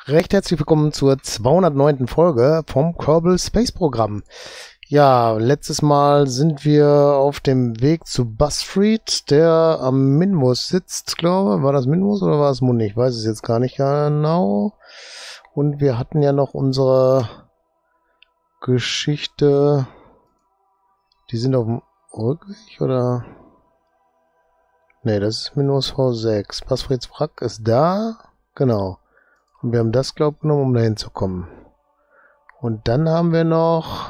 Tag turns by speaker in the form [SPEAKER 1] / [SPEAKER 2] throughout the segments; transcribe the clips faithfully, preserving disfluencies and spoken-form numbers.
[SPEAKER 1] Recht herzlich willkommen zur zweihundertneunten Folge vom Kerbal Space Programm. Ja, letztes Mal sind wir auf dem Weg zu Buzzfried, der am Minmus sitzt, glaube ich. War das Minmus oder war es Mund? Ich weiß es jetzt gar nicht genau. Und wir hatten ja noch unsere Geschichte. Die sind auf dem Rückweg, oder? Ne, das ist Minus V sechs. Buzzfrieds Wrack ist da. Genau. Und wir haben das, glaube ich, genommen, um dahin zu kommen. Und dann haben wir noch...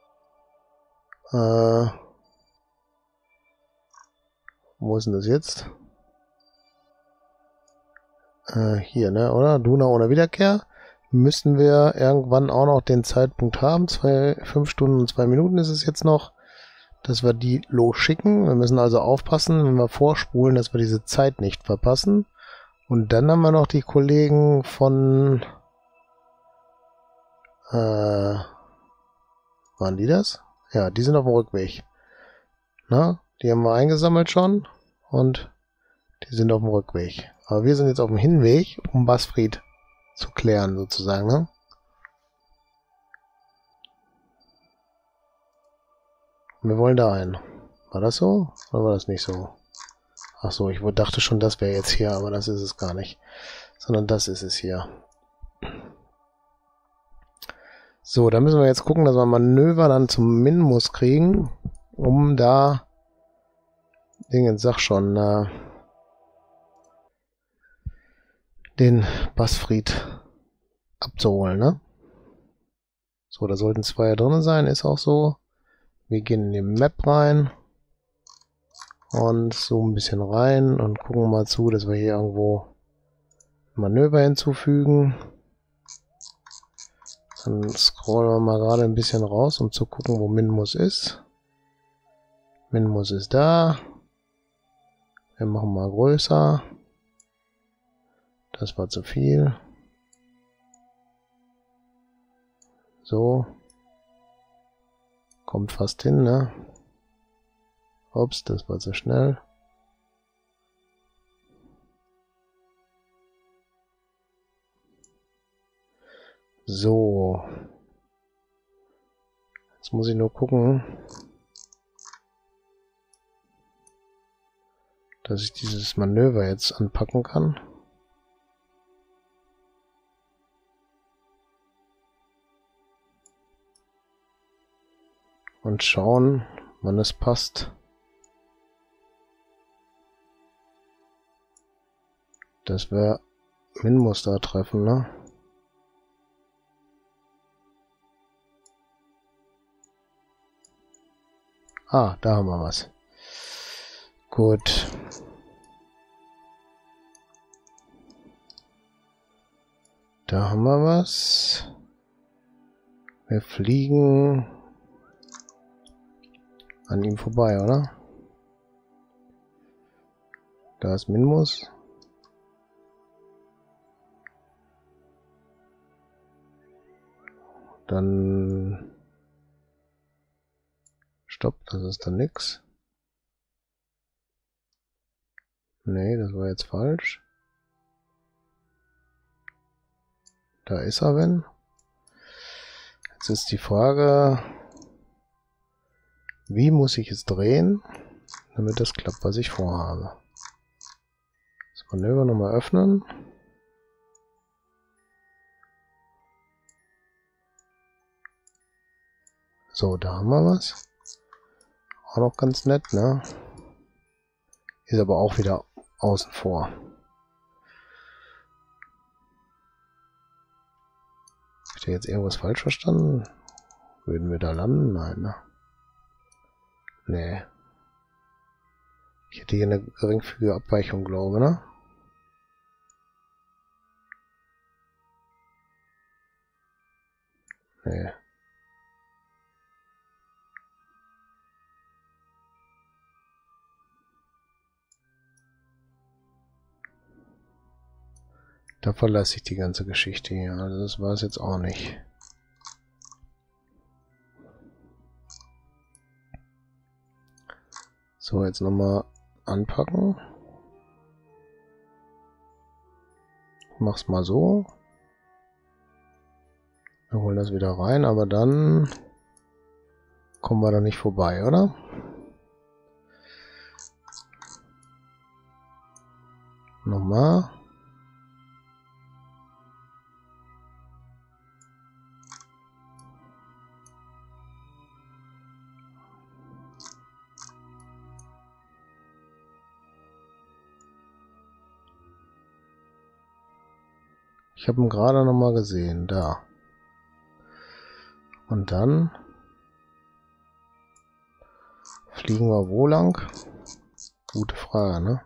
[SPEAKER 1] Äh, wo ist denn das jetzt? Äh, hier, ne, oder? Duna ohne Wiederkehr. Müssen wir irgendwann auch noch den Zeitpunkt haben. Zwei, fünf Stunden und zwei Minuten ist es jetzt noch, dass wir die losschicken. Wir müssen also aufpassen, wenn wir vorspulen, dass wir diese Zeit nicht verpassen. Und dann haben wir noch die Kollegen von... Äh, waren die das? Ja, die sind auf dem Rückweg. Na, die haben wir eingesammelt schon. Und die sind auf dem Rückweg. Aber wir sind jetzt auf dem Hinweg, um Buzzfried zu klären, sozusagen, ne? Wir wollen da ein. War das so? Oder war das nicht so? Ach so, ich dachte schon, das wäre jetzt hier, aber das ist es gar nicht. Sondern das ist es hier. So, da müssen wir jetzt gucken, dass wir Manöver dann zum Minmus kriegen, um da... Dingens, sag schon, äh, den Buzzfried abzuholen, ne? So, da sollten zwei ja drin sein, ist auch so. Wir gehen in die Map rein und zoomen ein bisschen rein und gucken mal zu, dass wir hier irgendwo Manöver hinzufügen. Dann scrollen wir mal gerade ein bisschen raus, um zu gucken, wo Minmus ist. Minmus ist da. Wir machen mal größer. Das war zu viel. So. Kommt fast hin, ne? Ups, das war zu schnell. So. Jetzt muss ich nur gucken, dass ich dieses Manöver jetzt anpacken kann. Und schauen, wann es passt, dass wir Minmus da treffen, ne? Ah, da haben wir was. Gut. Da haben wir was. Wir fliegen an ihm vorbei, oder? Da ist Minmus. Dann... Stopp, das ist dann nix. Nee, das war jetzt falsch. Da ist er, wenn. Jetzt ist die Frage, wie muss ich es drehen, damit das klappt, was ich vorhabe. Das Manöver nochmal öffnen. So, da haben wir was. Auch noch ganz nett, ne? Ist aber auch wieder außen vor. Habe ich da jetzt irgendwas falsch verstanden? Würden wir da landen? Nein, ne? Nee. Ich hätte hier eine geringfügige Abweichung, glaube ich, ne? Nee. Da verlasse ich die ganze Geschichte hier. Also das war es jetzt auch nicht. So, jetzt nochmal anpacken. Mach's mal so. Wir holen das wieder rein, aber dann kommen wir da nicht vorbei, oder? Nochmal. Ich habe ihn gerade noch mal gesehen, da. Und dann fliegen wir wo lang? Gute Frage, ne?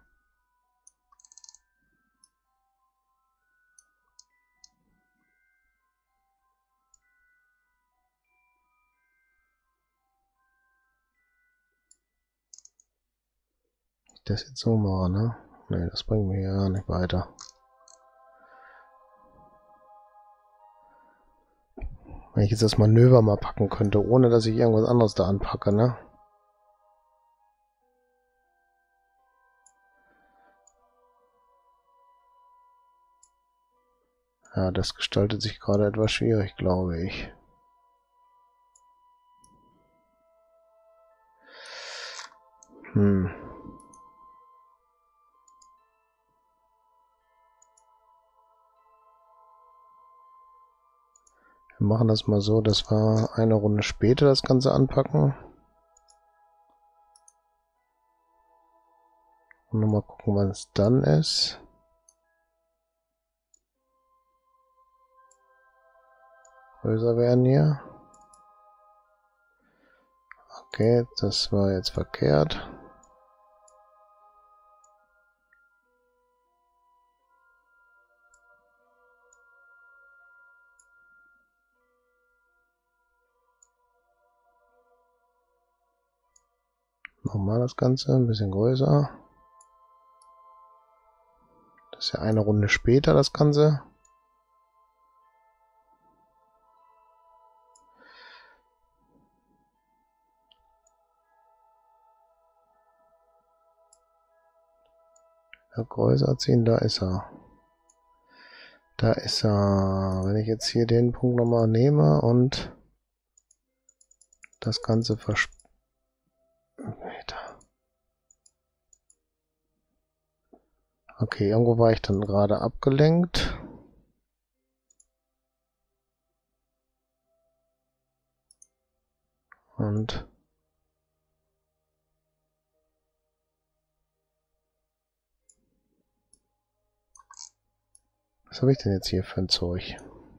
[SPEAKER 1] Ich das jetzt so mache, ne? Ne, das bringt mich ja gar nicht weiter. Wenn ich jetzt das Manöver mal packen könnte, ohne dass ich irgendwas anderes da anpacke, ne? Ja, das gestaltet sich gerade etwas schwierig, glaube ich. Hm. Wir machen das mal so, dass wir eine Runde später das Ganze anpacken. Und nochmal gucken, wann es dann ist. Größer werden hier. Okay, das war jetzt verkehrt. Nochmal das Ganze, ein bisschen größer. Das ist ja eine Runde später, das Ganze. Ja, größer ziehen, da ist er. Da ist er. Wenn ich jetzt hier den Punkt nochmal nehme und das Ganze versp... Okay, irgendwo war ich dann gerade abgelenkt. Und was habe ich denn jetzt hier für ein Zeug?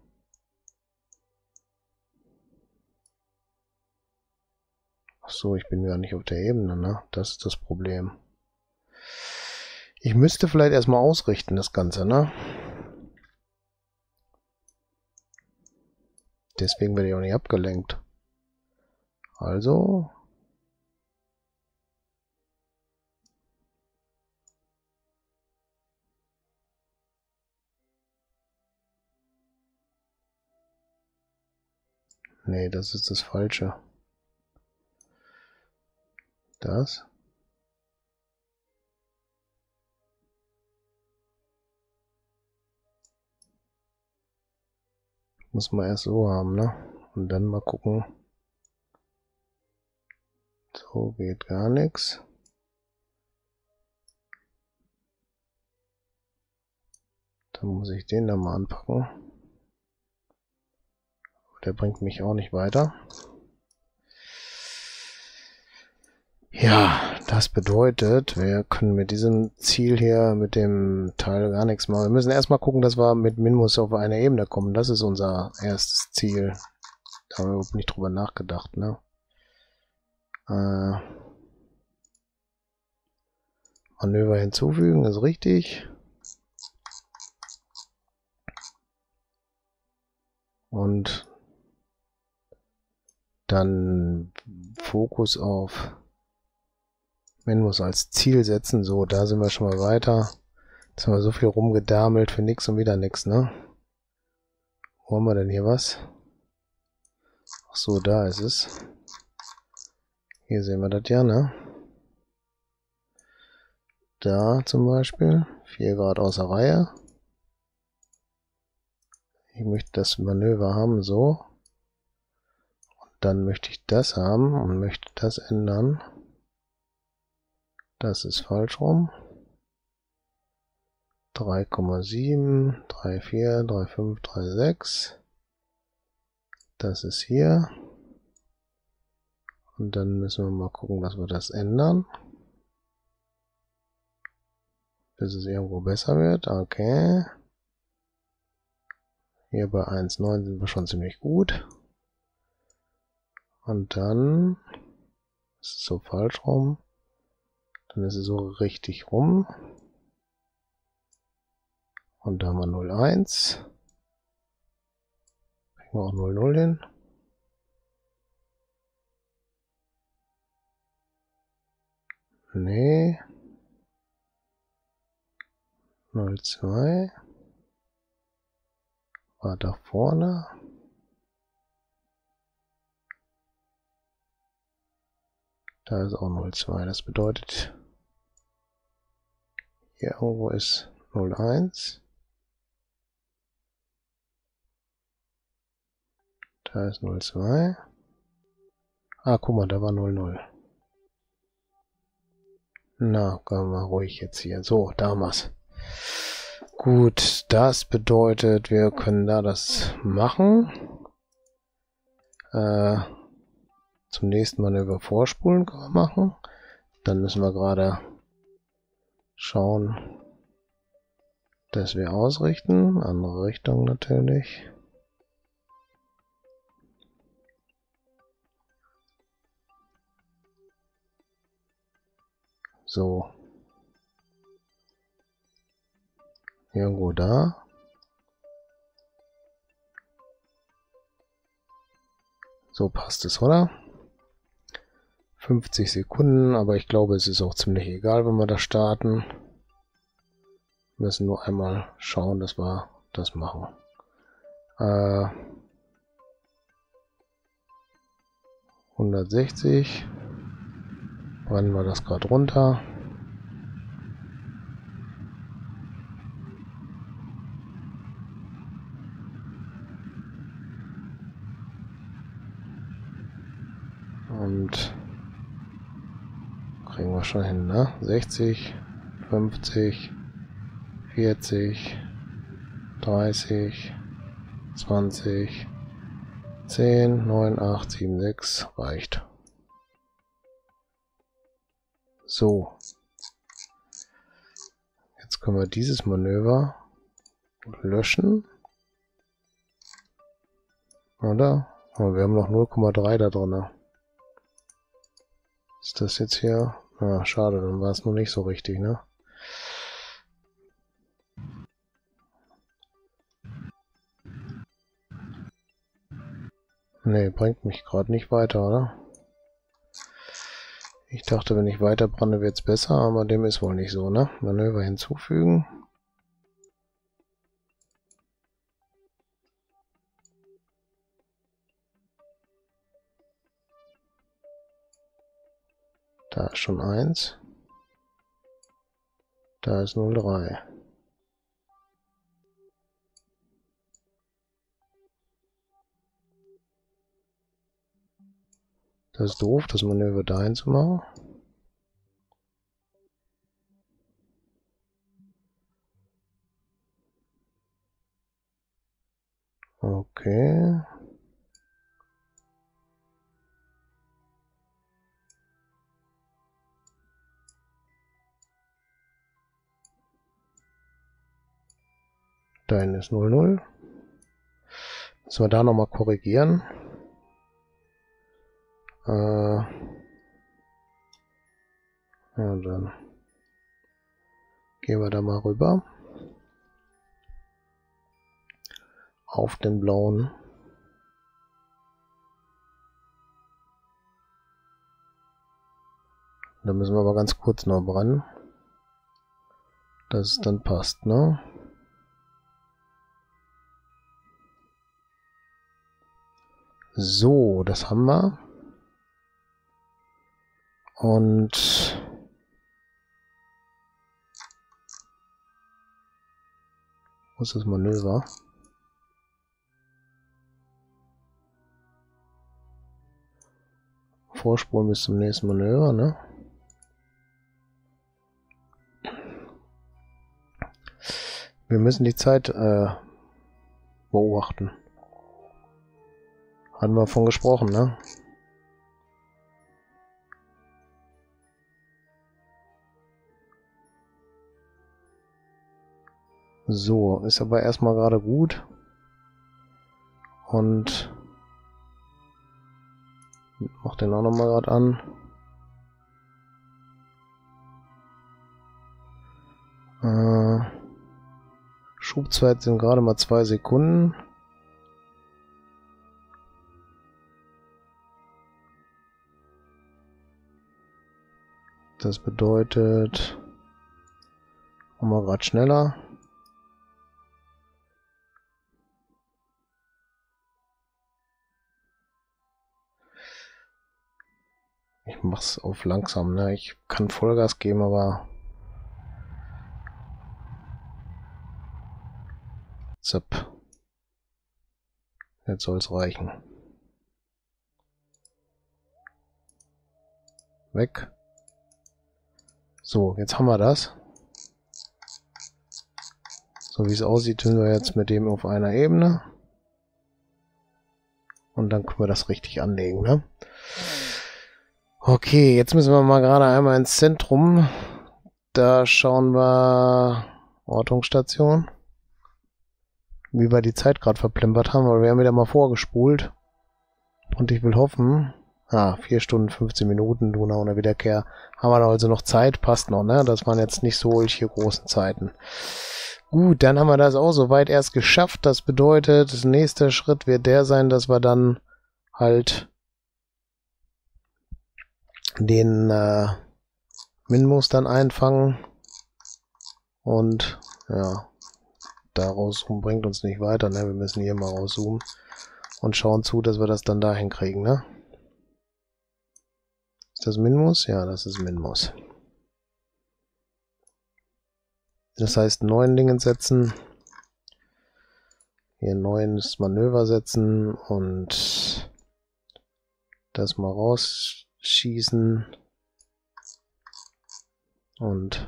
[SPEAKER 1] Ach so, ich bin gar nicht auf der Ebene, ne? Das ist das Problem. Ich müsste vielleicht erstmal ausrichten, das Ganze, ne? Deswegen werde ich auch nicht abgelenkt. Also... Nee, das ist das Falsche. Das. Muss man erst so haben, ne? Und dann mal gucken. So geht gar nichts. Dann muss ich den da mal anpacken. Der bringt mich auch nicht weiter. Ja, das bedeutet, wir können mit diesem Ziel hier, mit dem Teil gar nichts machen. Wir müssen erstmal gucken, dass wir mit Minmus auf eine Ebene kommen. Das ist unser erstes Ziel. Da haben wir überhaupt nicht drüber nachgedacht, ne? Äh, Manöver hinzufügen, ist richtig. Und dann Fokus auf Minmus als Ziel setzen. So, da sind wir schon mal weiter. Jetzt haben wir so viel rumgedamelt für nix und wieder nix, ne? Wo haben wir denn hier was? Ach so, da ist es. Hier sehen wir das ja, ne? Da zum Beispiel. vier Grad außer Reihe. Ich möchte das Manöver haben, so. Und dann möchte ich das haben und möchte das ändern. Das ist falsch rum. drei Komma sieben, drei Komma vier, drei Komma fünf, drei Komma sechs. Das ist hier. Und dann müssen wir mal gucken, dass wir das ändern. Bis es irgendwo besser wird. Okay. Hier bei eins Komma neun sind wir schon ziemlich gut. Und dann ist es so falsch rum. Dann ist es so richtig rum. Und da haben wir null Komma eins. Kriegen wir auch null Komma null hin. Nee. null Komma zwei. War da vorne. Da ist auch null Komma zwei. Das bedeutet, hier irgendwo ist null Komma eins. Da ist null Komma zwei. Ah, guck mal, da war null Komma null. Na, können wir ruhig jetzt hier. So, da haben wir's. Gut, das bedeutet, wir können da das machen. Äh, zum nächsten Manöver vorspulen können wir machen. Dann müssen wir gerade schauen, dass wir ausrichten. Andere Richtung natürlich. So. Irgendwo da. So passt es, oder? fünfzig Sekunden, aber ich glaube, es ist auch ziemlich egal, wenn wir da starten. Wir müssen nur einmal schauen, dass wir das machen. Äh, hundertsechzig. Brennen wir das gerade runter. Und kriegen wir schon hin, ne? sechzig, fünfzig, vierzig, dreißig, zwanzig, zehn, neun, acht, sieben, sechs, reicht. So. Jetzt können wir dieses Manöver löschen. Oder? Aber wir haben noch null Komma drei da drin. Ist das jetzt hier? Ah, schade, dann war es noch nicht so richtig, ne? Ne, bringt mich gerade nicht weiter, oder? Ich dachte, wenn ich weiter brenne, wird es besser, aber dem ist wohl nicht so, ne? Manöver hinzufügen. Da ist schon eins. Da ist null Komma drei. Das ist doof, das Manöver dahin zu machen. Okay. Dahin ist null null. Müssen wir da nochmal korrigieren. Äh, ja, dann gehen wir da mal rüber. Auf den blauen. Da müssen wir aber ganz kurz noch brennen, dass es dann passt, ne? So, das haben wir. Und wo ist das Manöver? vorspulen bis zum nächsten Manöver, ne? Wir müssen die Zeit äh, beobachten. Hatten wir davon gesprochen, ne? So, ist aber erstmal gerade gut. Und mach den auch nochmal gerade an. Äh, Schubzeit sind gerade mal zwei Sekunden. Das bedeutet, machen wir gerade schneller. Ich mach's auf langsam, ne? Ich kann Vollgas geben, aber zapp. Jetzt soll's reichen. Weg. So, jetzt haben wir das. So wie es aussieht, sind wir jetzt mit dem auf einer Ebene. Und dann können wir das richtig anlegen, ne? Okay, jetzt müssen wir mal gerade einmal ins Zentrum. Da schauen wir Ortungsstation. Wie wir die Zeit gerade verplempert haben, weil wir haben wieder mal vorgespult. Und ich will hoffen, ah, vier Stunden, fünfzehn Minuten, Donau und der Wiederkehr. Haben wir also noch Zeit, passt noch, ne? Das waren jetzt nicht solche großen Zeiten. Gut, dann haben wir das auch soweit erst geschafft. Das bedeutet, das nächste Schritt wird der sein, dass wir dann halt den äh, Minmus dann einfangen. Und ja, da rauszoomen bringt uns nicht weiter, ne? Wir müssen hier mal rauszoomen und schauen zu, dass wir das dann dahin kriegen, ne? Ist das Minmus? Ja, das ist Minmus. Das heißt, neuen Dingen setzen. Hier neues Manöver setzen und das mal rausschießen. Und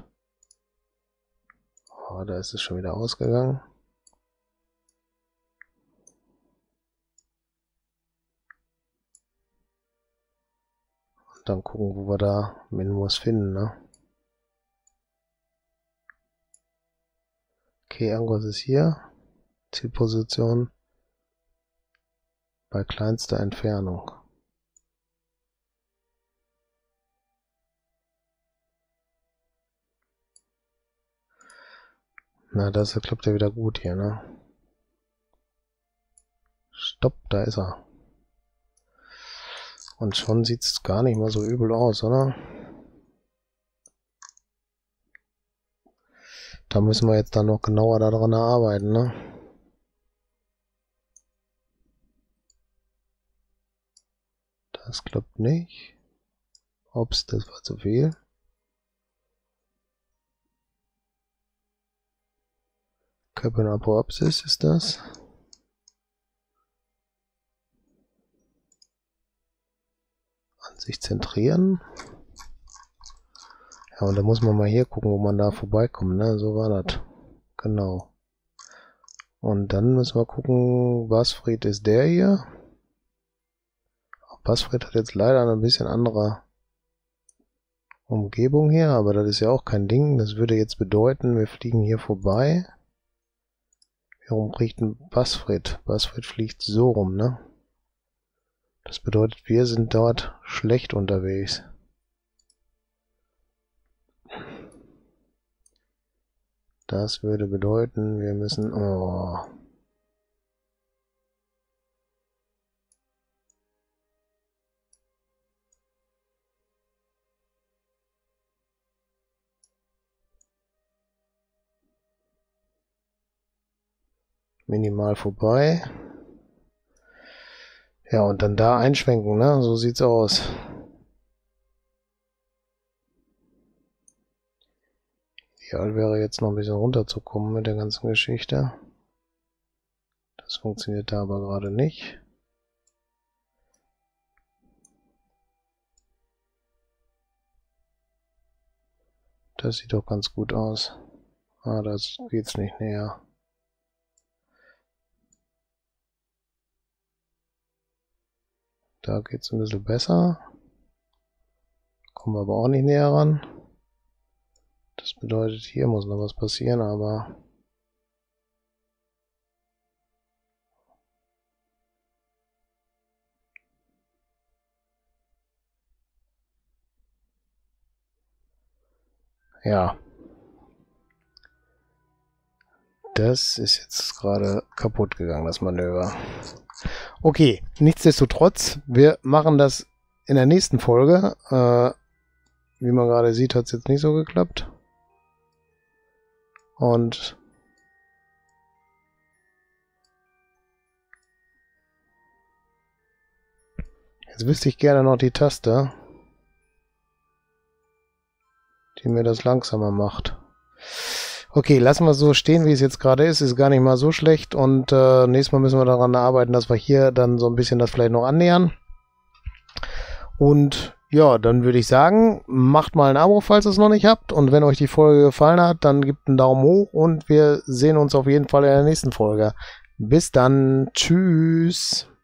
[SPEAKER 1] oh, da ist es schon wieder ausgegangen. Und dann gucken, wo wir da Minmus finden, ne? Okay, irgendwas ist hier. Zielposition bei kleinster Entfernung. Na, das klappt ja wieder gut hier, ne? Stopp, da ist er. Und schon sieht es gar nicht mal so übel aus, oder? Da müssen wir jetzt dann noch genauer daran arbeiten, ne? Das klappt nicht. Ups, das war zu viel. Köppen Apoapsis ist das. An sich zentrieren. Ja, und da muss man mal hier gucken, wo man da vorbeikommt, ne? So war das. Genau. Und dann müssen wir gucken, Basfried ist der hier. Basfried hat jetzt leider eine bisschen andere Umgebung hier, aber das ist ja auch kein Ding. Das würde jetzt bedeuten, wir fliegen hier vorbei. Warum fliegt ein Basfried? Basfried fliegt so rum, ne? Das bedeutet, wir sind dort schlecht unterwegs. Das würde bedeuten, wir müssen... Oh. Minimal vorbei. Ja, und dann da einschwenken, ne? So sieht's aus. Ideal wäre jetzt noch ein bisschen runterzukommen mit der ganzen Geschichte. Das funktioniert da aber gerade nicht. Das sieht doch ganz gut aus. Ah, das geht's nicht näher. Da geht's ein bisschen besser. Kommen wir aber auch nicht näher ran. Das bedeutet, hier muss noch was passieren, aber... Ja. Das ist jetzt gerade kaputt gegangen, das Manöver. Okay, nichtsdestotrotz, wir machen das in der nächsten Folge. Äh, wie man gerade sieht, hat es jetzt nicht so geklappt. Und jetzt wüsste ich gerne noch die Taste, die mir das langsamer macht. Okay, lassen wir es so stehen, wie es jetzt gerade ist. Ist gar nicht mal so schlecht. Und äh, nächstes Mal müssen wir daran arbeiten, dass wir hier dann so ein bisschen das vielleicht noch annähern. Und ja, dann würde ich sagen, macht mal ein Abo, falls ihr es noch nicht habt. Und wenn euch die Folge gefallen hat, dann gebt einen Daumen hoch. Und wir sehen uns auf jeden Fall in der nächsten Folge. Bis dann. Tschüss.